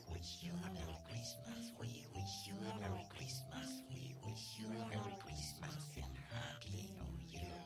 wish you a Merry Christmas. We wish you a Merry Christmas. We wish you a Merry Christmas and Happy New Year.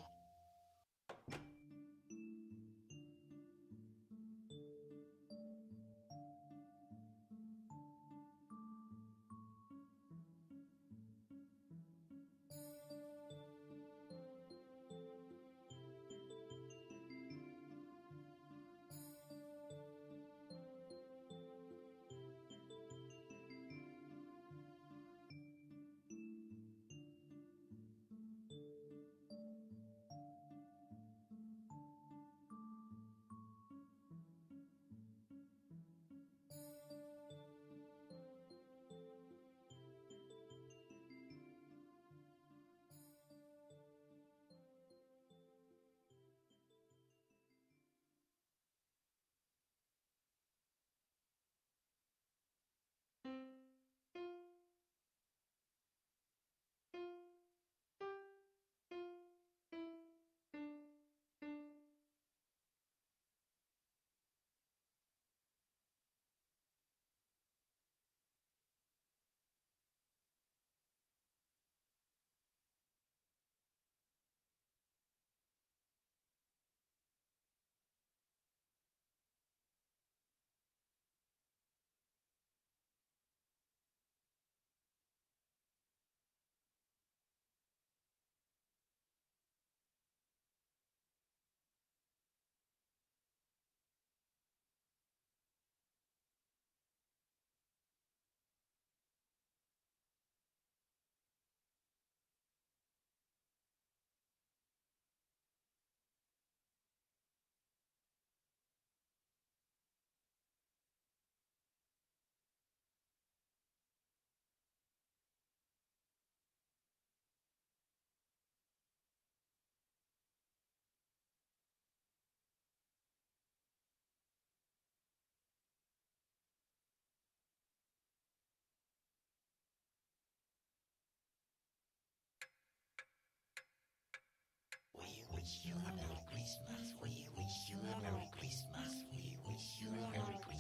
We wish you a Merry Christmas. We wish you a Merry Christmas. We wish you a Merry Christmas.